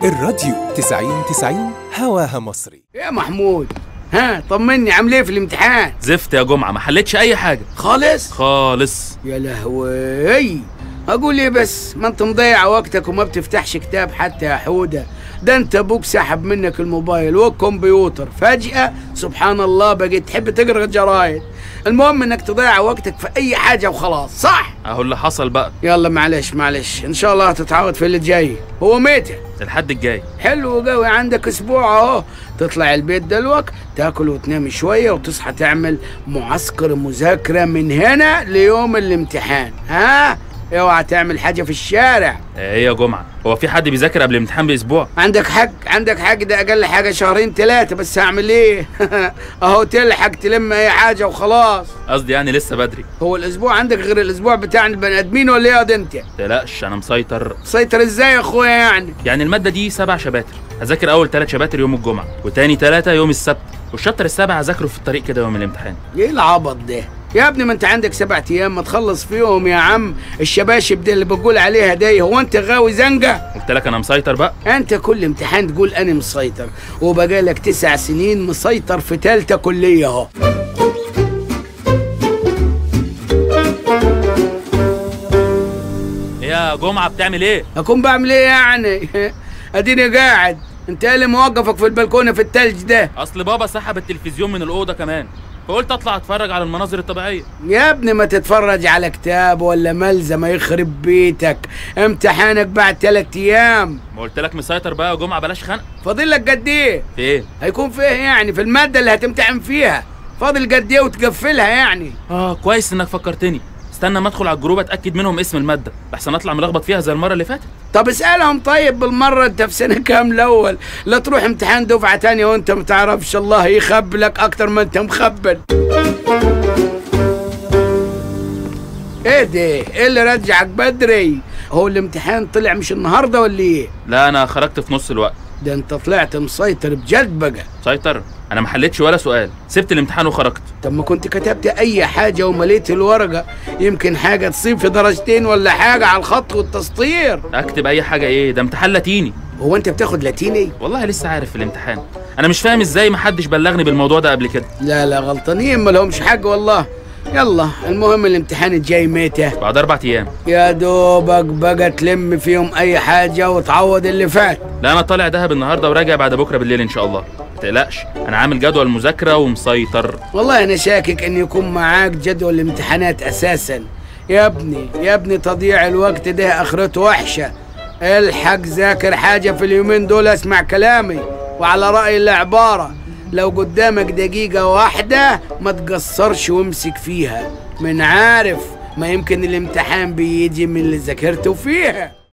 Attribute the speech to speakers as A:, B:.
A: الراديو 90 هواها مصري.
B: يا محمود، ها طمني، عامل ايه في الامتحان؟
C: زفت يا جمعة، ما حلتش أي حاجة خالص.
B: يا لهوي، أقول ايه بس؟ ما انت مضيع وقتك وما بتفتحش كتاب حتى يا حودة. ده انت ابوك سحب منك الموبايل والكمبيوتر فجأة، سبحان الله بقيت تحب تقرا الجرايد. المهم انك تضيع وقتك في اي حاجة وخلاص، صح؟
C: اهو اللي حصل بقى.
B: يلا معلش ان شاء الله هتتعوض في اللي جاي. هو متى؟
C: الحد الجاي.
B: حلو قوي، عندك اسبوع اهو. تطلع البيت دلوك، تاكل وتنام شوية وتصحى تعمل معسكر مذاكرة من هنا ليوم الامتحان. ها؟ اوعى تعمل حاجة في الشارع.
C: ايه يا جمعة، هو في حد بيذاكر قبل الامتحان باسبوع؟
B: عندك حق، ده اقل حاجة شهرين 3، بس هعمل ايه؟ اهو تلحق تلم اي حاجة وخلاص.
C: قصدي يعني لسه بدري.
B: هو الاسبوع عندك غير الاسبوع بتاع البني ادمين ولا ايه يا انت؟
C: متقلقش انا مسيطر.
B: مسيطر ازاي يا اخويا يعني
C: المادة دي 7 شباتر، هذاكر اول 3 شباتر يوم الجمعة وتاني 3 يوم السبت، والشابتر السابع هذاكره في الطريق كده يوم الامتحان.
B: ايه العبط ده؟ يا ابني ما انت عندك 7 ايام ما تخلص فيهم يا عم. الشباشب دي اللي بقول عليها دي، هو انت غاوي زنقة؟
C: قلت لك انا مسيطر بقى.
B: انت كل امتحان تقول انا مسيطر، وبقالك 9 سنين مسيطر في 3 كلية اهو.
C: يا جمعة بتعمل ايه؟
B: اكون بعمل ايه يعني؟ اديني قاعد. انت اللي موقفك في البلكونة في التلج ده؟
C: اصل بابا سحب التلفزيون من الأوضة كمان، فقلت اطلع اتفرج على المناظر الطبيعية.
B: يا ابني ما تتفرج على كتاب ولا ملزمة يخرب بيتك، امتحانك بعد 3 ايام.
C: ما قلت لك مسيطر بقى يا جمعة، بلاش خنق.
B: فاضل لك قد ايه؟
C: في ايه؟
B: هيكون فيه يعني في المادة اللي هتمتحن فيها، فاضل قد ايه وتقفلها يعني؟
C: كويس انك فكرتني. استنى ما ادخل على الجروب اتاكد منهم اسم الماده، لحسن اطلع ملخبط فيها زي المره اللي فاتت.
B: طب اسالهم طيب بالمره، انت في سنه كام الاول؟ لا تروح امتحان دفعه تانية وانت ما تعرفش، الله يخبلك اكتر ما انت مخبل. ايه ده؟ ايه اللي رجعك بدري؟ هو الامتحان طلع مش النهارده ولا ايه؟
C: لا انا خرجت في نص الوقت.
B: ده انت طلعت مسيطر بجد بقى.
C: مسيطر؟ انا ما حلتش ولا سؤال، سبت الامتحان وخرجت.
B: طب ما كنت كتبت اي حاجه ومليت الورقه، يمكن حاجه تصيب في درجتين ولا حاجه على الخط والتسطير.
C: اكتب اي حاجه ايه؟ ده امتحان لاتيني.
B: هو انت بتاخد لاتيني؟
C: والله لسه عارف في الامتحان. انا مش فاهم ازاي ما حدش بلغني بالموضوع ده قبل كده.
B: لا غلطانين، ما لهمش حق والله. يلا المهم الامتحان الجاي متى؟
C: بعد 4 ايام.
B: يا دوبك بقى تلم فيهم اي حاجه وتعوض اللي فات.
C: لا انا طالع دهب النهارده وراجع بعد بكره بالليل ان شاء الله. ما تقلقش، انا عامل جدول مذاكره ومسيطر.
B: والله انا شاكك ان يكون معاك جدول الامتحانات اساسا. يا ابني تضييع الوقت ده اخرته وحشه. الحق ذاكر حاجه في اليومين دول، اسمع كلامي، وعلى راي العباره، لو قدامك دقيقة واحدة ما تقصرش وامسك فيها. من عارف، ما يمكن الامتحان بيجي من اللي ذاكرته فيها.